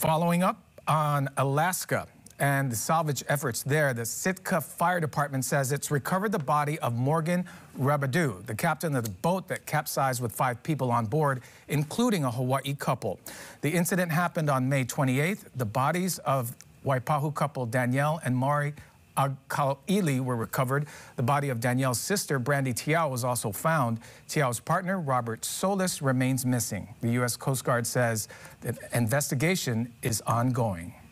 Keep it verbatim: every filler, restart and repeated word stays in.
Following up on Alaska and the salvage efforts there, the Sitka Fire Department says it's recovered the body of Morgan Robidou, the captain of the boat that capsized with five people on board, including a Hawaii couple. The incident happened on May twenty-eighth. The bodies of Waipahu couple Danielle and Mari Agkalili were recovered. The body of Danielle's sister, Brandy Tiao, was also found. Tiao's partner, Robert Solis, remains missing. The U S Coast Guard says that investigation is ongoing.